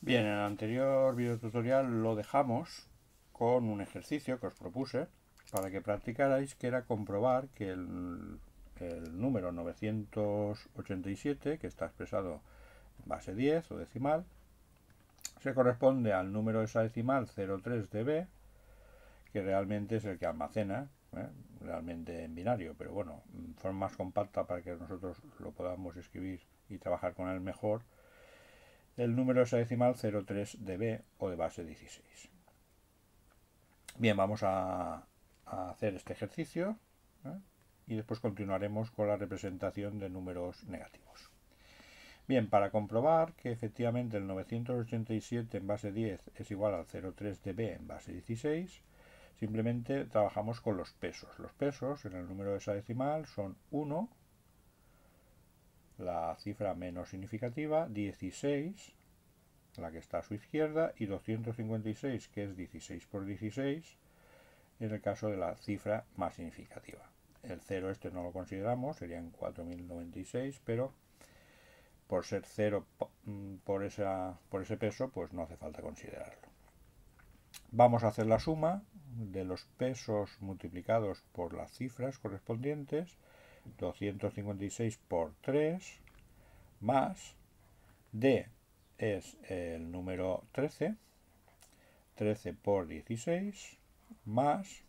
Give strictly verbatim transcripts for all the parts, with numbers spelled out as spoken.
Bien, en el anterior video tutorial lo dejamos con un ejercicio que os propuse para que practicarais, que era comprobar que el, el número novecientos ochenta y siete, que está expresado en base diez o decimal, se corresponde al número hexadecimal cero tres D B, que realmente es el que almacena, ¿eh? realmente en binario, pero bueno, en forma más compacta para que nosotros lo podamos escribir y trabajar con él mejor, el número hexadecimal cero tres D B o de base dieciséis. Bien, vamos a, a hacer este ejercicio, ¿eh? y después continuaremos con la representación de números negativos. Bien, para comprobar que efectivamente el novecientos ochenta y siete en base diez es igual al cero tres D B en base dieciséis, simplemente trabajamos con los pesos. Los pesos en el número hexadecimal son uno, la cifra menos significativa, dieciséis, la que está a su izquierda, y doscientos cincuenta y seis, que es dieciséis por dieciséis, en el caso de la cifra más significativa. El cero este no lo consideramos, serían cuatro mil noventa y seis, pero por ser cero por, esa, por ese peso, pues no hace falta considerarlo. Vamos a hacer la suma de los pesos multiplicados por las cifras correspondientes, doscientos cincuenta y seis por tres, más D es el número trece, trece por dieciséis, más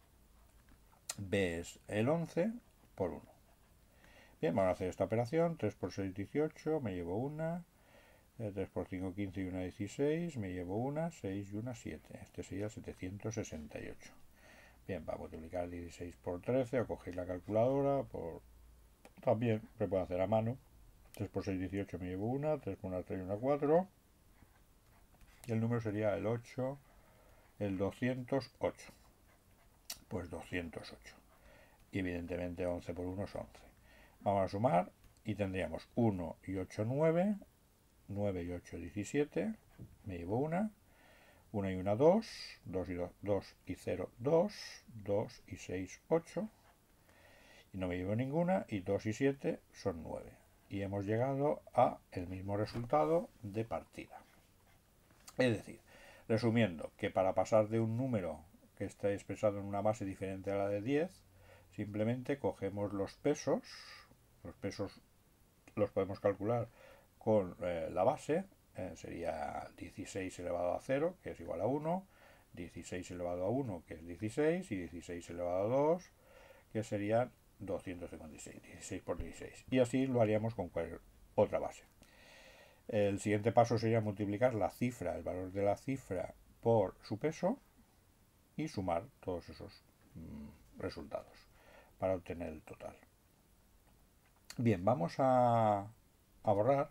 B es el once por uno. Bien, vamos a hacer esta operación. tres por seis, dieciocho, me llevo una. tres por cinco, quince y una, dieciséis, me llevo una, seis y una, siete. Este sería el setecientos sesenta y ocho. Bien, para multiplicar dieciséis por trece, o cogéis la calculadora, por... también se puede hacer a mano. tres por seis, dieciocho, me llevo una, tres por una, tres y una, cuatro. Y el número sería el ocho, el doscientos ocho. Pues doscientos ocho. Y evidentemente once por uno es once. Vamos a sumar y tendríamos uno y ocho, nueve, nueve y ocho, diecisiete, me llevo una, una y una, dos, dos y dos, dos y cero, dos, dos y seis, ocho, y no me llevo ninguna, y dos y siete son nueve. Y hemos llegado a el mismo resultado de partida. Es decir, resumiendo, que para pasar de un número que está expresado en una base diferente a la de diez, simplemente cogemos los pesos, los pesos los podemos calcular con eh, la base, eh, sería dieciséis elevado a cero, que es igual a uno, dieciséis elevado a uno, que es dieciséis, y dieciséis elevado a dos, que serían doscientos cincuenta y seis, dieciséis por dieciséis. Y así lo haríamos con cualquier otra base. El siguiente paso sería multiplicar la cifra, el valor de la cifra, por su peso y sumar todos esos mmm, resultados para obtener el total. Bien, vamos a, a borrar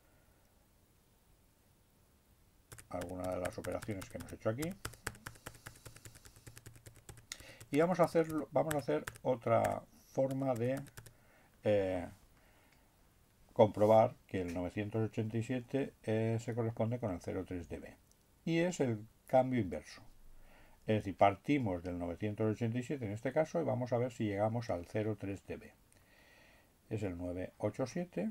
alguna de las operaciones que hemos hecho aquí y vamos a hacer, vamos a hacer otra forma de eh, comprobar que el novecientos ochenta y siete eh, se corresponde con el cero tres D B, y es el cambio inverso. Es decir, partimos del novecientos ochenta y siete en este caso y vamos a ver si llegamos al cero tres D B. Es el novecientos ochenta y siete.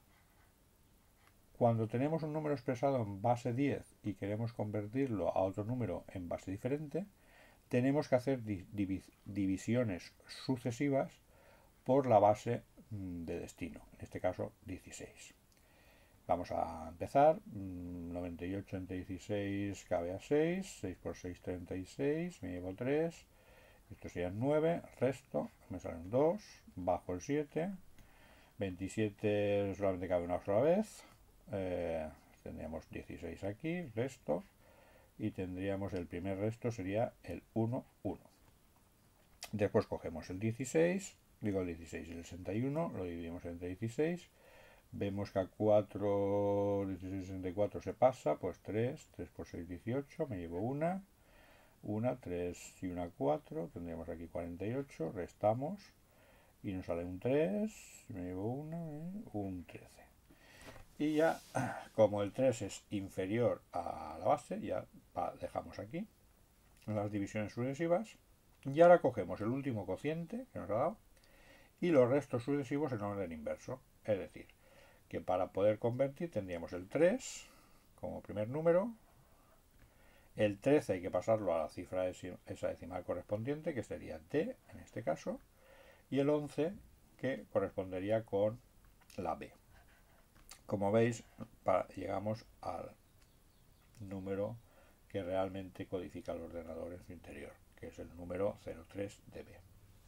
Cuando tenemos un número expresado en base diez y queremos convertirlo a otro número en base diferente, tenemos que hacer divisiones sucesivas por la base de destino, en este caso dieciséis. Vamos a empezar. noventa y ocho entre dieciséis cabe a seis, seis por seis, treinta y seis, me llevo tres, esto serían nueve, resto, me salen dos, bajo el siete, veintisiete solamente cabe una sola vez, eh, tendríamos dieciséis aquí, resto, y tendríamos el primer resto sería el uno, uno. Después cogemos el dieciséis, digo el dieciséis y el sesenta y uno, lo dividimos entre dieciséis, vemos que a cuatro, dieciséis, sesenta y cuatro se pasa, pues tres, tres por seis, dieciocho, me llevo una, una, tres y una, cuatro, tendríamos aquí cuarenta y ocho, restamos y nos sale un tres, me llevo una, un trece. Y ya, como el tres es inferior a la base, ya dejamos aquí las divisiones sucesivas. Y ahora cogemos el último cociente que nos ha dado y los restos sucesivos en orden inverso. Es decir, que para poder convertir tendríamos el tres como primer número. El trece hay que pasarlo a la cifra hexadecimal correspondiente, que sería D en este caso. Y el once, que correspondería con la B. Como veis, para, llegamos al número que realmente codifica el ordenador en su interior, que es el número cero tres D B.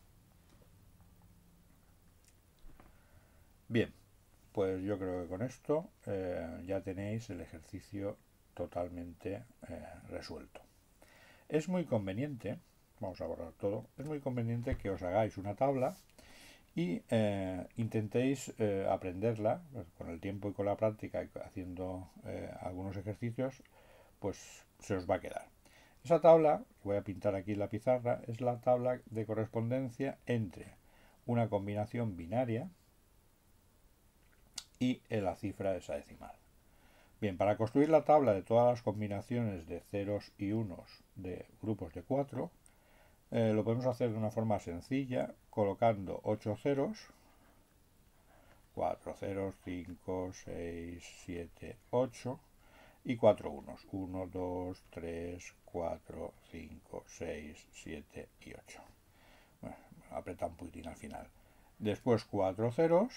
Bien, pues yo creo que con esto eh, ya tenéis el ejercicio totalmente eh, resuelto. Es muy conveniente, vamos a borrar todo, es muy conveniente que os hagáis una tabla y eh, intentéis eh, aprenderla pues, con el tiempo y con la práctica y haciendo eh, algunos ejercicios, pues se os va a quedar. Esa tabla, que voy a pintar aquí en la pizarra, es la tabla de correspondencia entre una combinación binaria y la cifra hexadecimal. Bien, para construir la tabla de todas las combinaciones de ceros y unos de grupos de cuatro, eh, lo podemos hacer de una forma sencilla, colocando ocho ceros, cuatro ceros, cinco, seis, siete, ocho, y cuatro unos, uno, dos, tres, cuatro, cinco, seis, siete y ocho. Bueno, aprieta un poquitín al final. Después cuatro ceros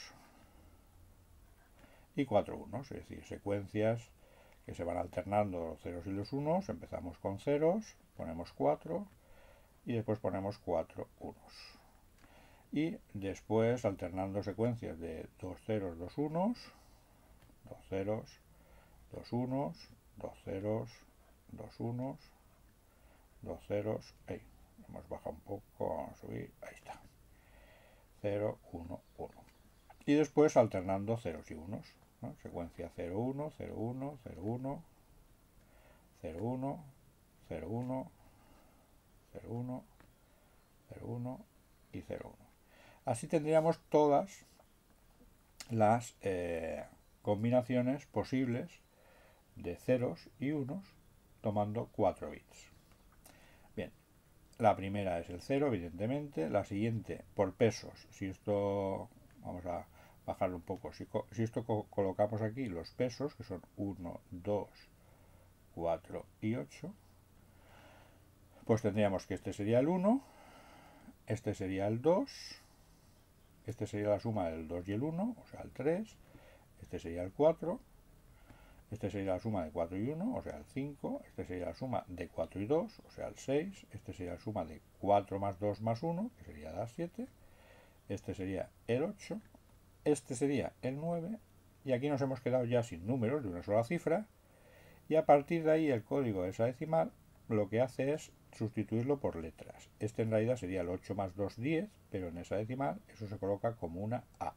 y cuatro unos, es decir, secuencias que se van alternando los ceros y los unos. Empezamos con ceros, ponemos cuatro y después ponemos cuatro unos. Y después alternando secuencias de dos ceros, dos unos, dos ceros, dos unos, dos ceros, dos unos, dos ceros, ahí, hemos bajado un poco, vamos a subir, ahí está, cero, uno, uno. Y después alternando ceros y unos, ¿no? Secuencia cero, uno, cero, uno, cero, uno, cero, uno, cero, uno, cero, uno, cero, uno y cero, uno. Así tendríamos todas las eh, combinaciones posibles de ceros y unos tomando cuatro bits. Bien, la primera es el cero, evidentemente. La siguiente, por pesos. Si esto, vamos a bajarlo un poco. Si, si esto co colocamos aquí los pesos, que son uno, dos, cuatro y ocho, pues tendríamos que este sería el uno, este sería el dos, este sería la suma del dos y el uno, o sea el tres, este sería el cuatro, este sería la suma de cuatro y uno, o sea el cinco, este sería la suma de cuatro y dos, o sea el seis, este sería la suma de cuatro más dos más uno, que sería la siete, este sería el ocho, este sería el nueve, y aquí nos hemos quedado ya sin números de una sola cifra, y a partir de ahí el código hexadecimal lo que hace es sustituirlo por letras. Este en realidad sería el ocho más dos, diez, pero en hexadecimal eso se coloca como una A.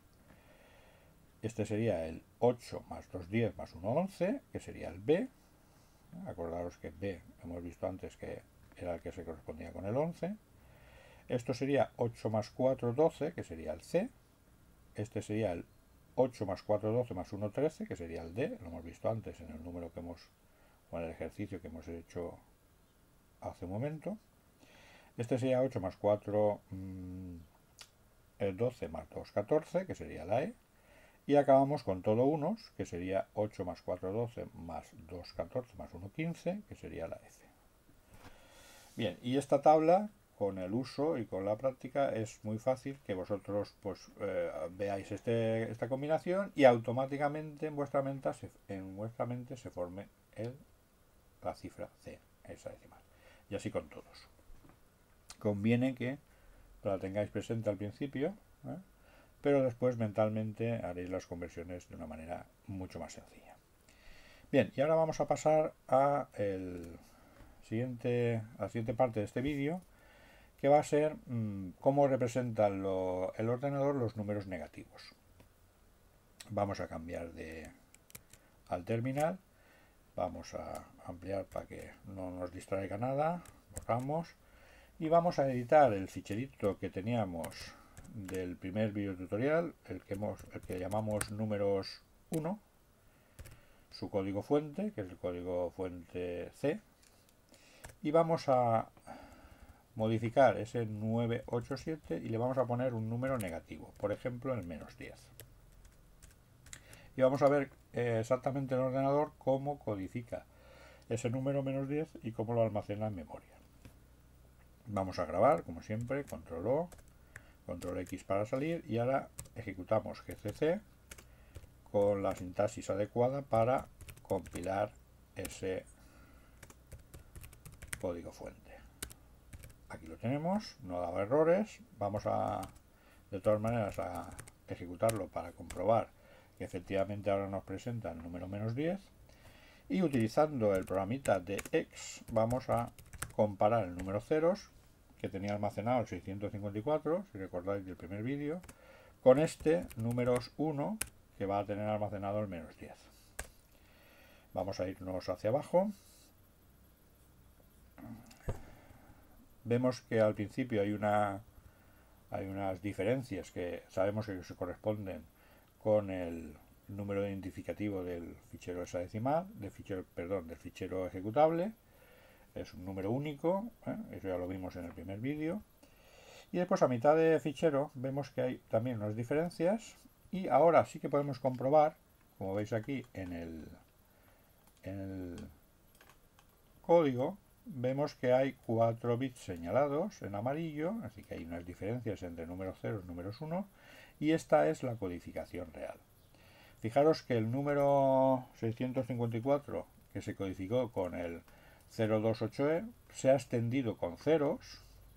Este sería el ocho más dos, diez más uno, once, que sería el B. Acordaros que B hemos visto antes que era el que se correspondía con el once. Esto sería ocho más cuatro, doce, que sería el C. Este sería el ocho más cuatro, doce más uno, trece, que sería el D. Lo hemos visto antes en el número que hemos, o en el ejercicio que hemos hecho hace un momento. Este sería ocho más cuatro, mmm, doce más dos, catorce, que sería la E. Y acabamos con todo unos, que sería ocho más cuatro, doce más dos, catorce más uno, quince, que sería la F. Bien, y esta tabla, con el uso y con la práctica, es muy fácil que vosotros pues eh, veáis este, esta combinación y automáticamente en vuestra mente se, en vuestra mente se forme el, la cifra C hexadecimal. Y así con todos. Conviene que la tengáis presente al principio, ¿eh? Pero después mentalmente haréis las conversiones de una manera mucho más sencilla. Bien, y ahora vamos a pasar a, el siguiente, a la siguiente parte de este vídeo, que va a ser mmm, cómo representa lo, el ordenador los números negativos. Vamos a cambiar de al terminal, vamos a ampliar para que no nos distraiga nada, borramos y vamos a editar el ficherito que teníamos del primer vídeo tutorial, el que, hemos, el que llamamos números uno, su código fuente, que es el código fuente C, y vamos a modificar ese nueve ocho siete y le vamos a poner un número negativo, por ejemplo el menos diez. Y vamos a ver eh, exactamente el ordenador cómo codifica ese número menos diez y cómo lo almacena en memoria. Vamos a grabar, como siempre, control O, control X para salir, y ahora ejecutamos G C C con la sintaxis adecuada para compilar ese código fuente. Aquí lo tenemos, no daba errores. Vamos a, de todas maneras, a ejecutarlo para comprobar que efectivamente ahora nos presenta el número menos diez. Y utilizando el programita de X vamos a comparar el número ceros que tenía almacenado el seiscientos cincuenta y cuatro, si recordáis del primer vídeo, con este números uno que va a tener almacenado el menos diez. Vamos a irnos hacia abajo. Vemos que al principio hay una hay unas diferencias que sabemos que se corresponden con el número identificativo del fichero hexadecimal, del fichero, perdón, del fichero ejecutable. Es un número único, ¿eh? Eso ya lo vimos en el primer vídeo. Y después a mitad de fichero vemos que hay también unas diferencias, y ahora sí que podemos comprobar, como veis aquí en el, en el código, vemos que hay cuatro bits señalados en amarillo, así que hay unas diferencias entre números ceros y números uno, y esta es la codificación real. Fijaros que el número seiscientos cincuenta y cuatro, que se codificó con el cero dos ocho E, se ha extendido con ceros,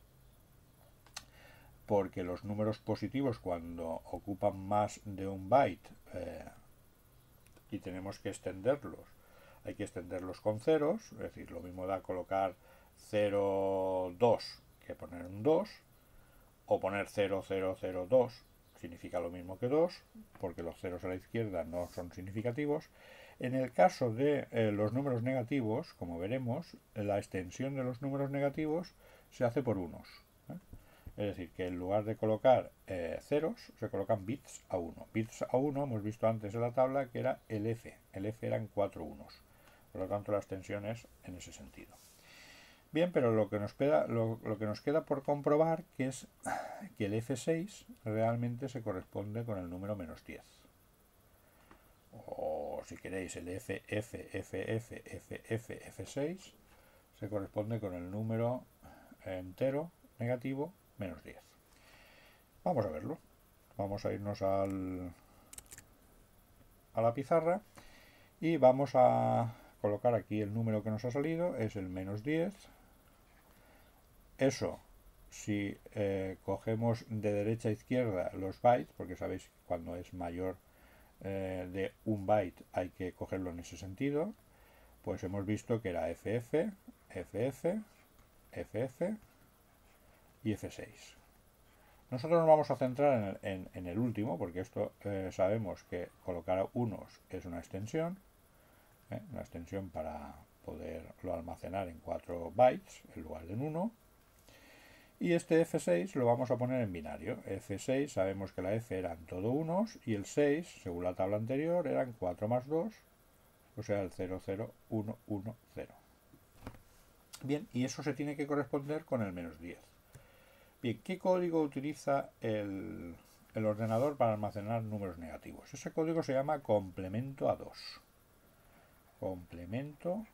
porque los números positivos, cuando ocupan más de un byte eh, y tenemos que extenderlos, hay que extenderlos con ceros, es decir, lo mismo da colocar cero dos que poner un dos, o poner cero cero cero dos significa lo mismo que dos, porque los ceros a la izquierda no son significativos. En el caso de eh, los números negativos, como veremos, la extensión de los números negativos se hace por unos, ¿eh? Es decir, que en lugar de colocar eh, ceros, se colocan bits a uno. Bits a uno, hemos visto antes en la tabla que era el F. El F eran cuatro unos. Por lo tanto, la extensión es en ese sentido. Bien, pero lo que nos queda, lo, lo que nos queda por comprobar que es que el F seis realmente se corresponde con el número menos diez. O si queréis, el F, F, F, F, F, F, F seis se corresponde con el número entero negativo menos diez. Vamos a verlo. Vamos a irnos al, a la pizarra y vamos a colocar aquí el número que nos ha salido, es el menos diez. Eso, si eh, cogemos de derecha a izquierda los bytes, porque sabéis que cuando es mayor eh, de un byte hay que cogerlo en ese sentido, pues hemos visto que era F F, F F, F F y F seis. Nosotros nos vamos a centrar en el, en, en el último, porque esto eh, sabemos que colocar unos es una extensión, ¿eh? Una extensión para poderlo almacenar en cuatro bytes en lugar de en uno. Y este F seis lo vamos a poner en binario. F seis sabemos que la F eran todo unos y el seis, según la tabla anterior, eran cuatro más dos, o sea el cero cero uno uno cero. Bien, y eso se tiene que corresponder con el menos diez. Bien, ¿qué código utiliza el, el ordenador para almacenar números negativos? Ese código se llama complemento a dos. Complemento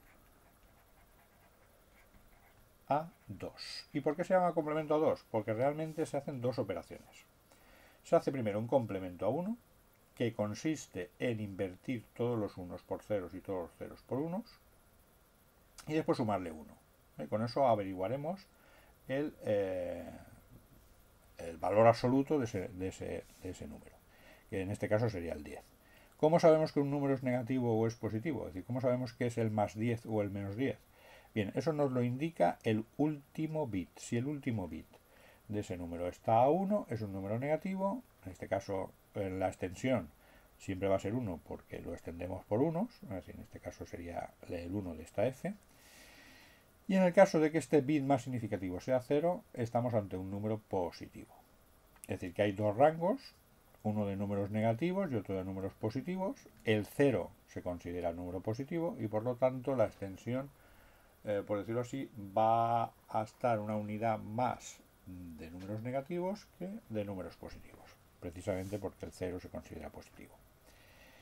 a dos. ¿Y por qué se llama complemento a dos? Porque realmente se hacen dos operaciones. Se hace primero un complemento a uno, que consiste en invertir todos los unos por ceros y todos los ceros por unos, y después sumarle uno. ¿Eh? Con eso averiguaremos el, eh, el valor absoluto de ese, de, ese, de ese número, que en este caso sería el diez. ¿Cómo sabemos que un número es negativo o es positivo? Es decir, ¿cómo sabemos que es el más diez o el menos diez? Bien, eso nos lo indica el último bit. Si el último bit de ese número está a uno, es un número negativo. En este caso, en la extensión siempre va a ser uno porque lo extendemos por unos. Es decir, en este caso sería el uno de esta F. Y en el caso de que este bit más significativo sea cero, estamos ante un número positivo. Es decir, que hay dos rangos, uno de números negativos y otro de números positivos. El cero se considera número positivo y por lo tanto la extensión, eh, por decirlo así, va a estar una unidad más de números negativos que de números positivos, precisamente porque el cero se considera positivo.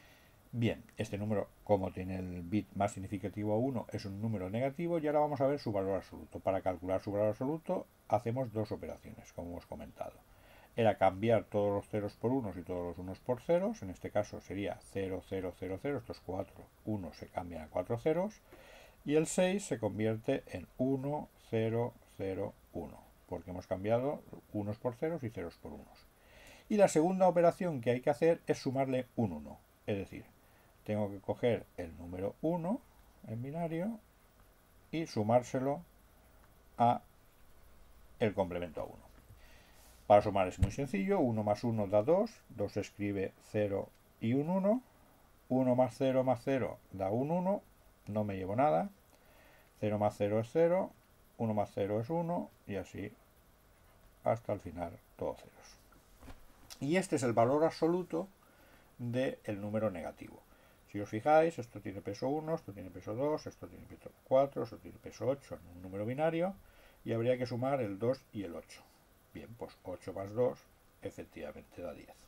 Bien, este número, como tiene el bit más significativo uno, es un número negativo y ahora vamos a ver su valor absoluto. Para calcular su valor absoluto hacemos dos operaciones, como hemos comentado. Era cambiar todos los ceros por unos y todos los unos por ceros. En este caso sería cero, cero, cero, cero. Estos cuatro unos se cambian a cuatro ceros. Y el seis se convierte en uno, cero, cero, uno. Porque hemos cambiado unos por ceros y ceros por unos. Y la segunda operación que hay que hacer es sumarle un uno. Es decir, tengo que coger el número uno en binario y sumárselo a el complemento a uno. Para sumar es muy sencillo, uno más uno da dos, dos se escribe cero y un uno, uno más cero más cero da un uno, no me llevo nada, cero más cero es cero, uno más cero es uno y así hasta el final todos ceros. Y este es el valor absoluto del número negativo. Si os fijáis, esto tiene peso uno, esto tiene peso dos, esto tiene peso cuatro, esto tiene peso ocho en un número binario y habría que sumar el dos y el ocho. Bien, pues ocho más dos efectivamente da diez.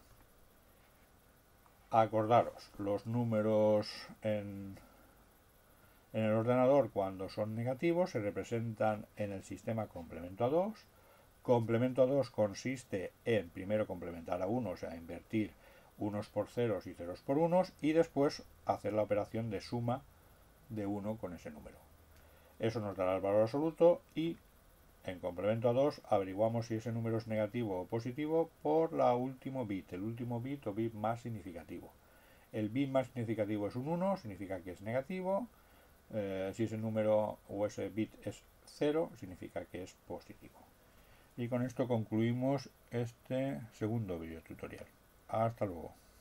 Acordaros, los números en, en el ordenador cuando son negativos se representan en el sistema complemento a dos. Complemento a dos consiste en primero complementar a uno, o sea, invertir unos por ceros y ceros por unos y después hacer la operación de suma de uno con ese número. Eso nos dará el valor absoluto y en complemento a dos averiguamos si ese número es negativo o positivo por la último bit, el último bit o bit más significativo. El bit más significativo es un uno, significa que es negativo. Eh, si ese número o ese bit es cero, significa que es positivo. Y con esto concluimos este segundo video tutorial. Hasta luego.